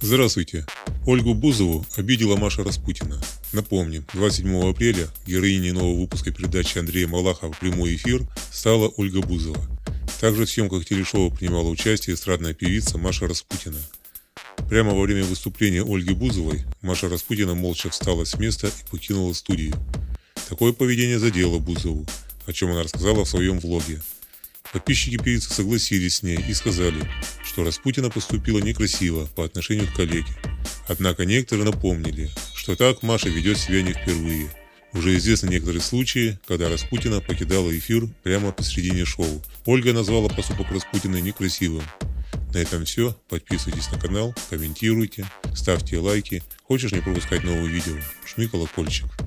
Здравствуйте. Ольгу Бузову обидела Маша Распутина. Напомним, 27 апреля героиней нового выпуска передачи Андрея Малахова «Прямой эфир» стала Ольга Бузова. Также в съемках телешоу принимала участие эстрадная певица Маша Распутина. Прямо во время выступления Ольги Бузовой Маша Распутина молча встала с места и покинула студию. Такое поведение задело Бузову, о чем она рассказала в своем влоге. Подписчики певицы согласились с ней и сказали, что Распутина поступила некрасиво по отношению к коллеге. Однако некоторые напомнили, что так Маша ведет себя не впервые. Уже известны некоторые случаи, когда Распутина покидала эфир прямо посредине шоу. Ольга назвала поступок Распутиной некрасивым. На этом все. Подписывайтесь на канал, комментируйте, ставьте лайки. Хочешь не пропускать новые видео? Жми колокольчик.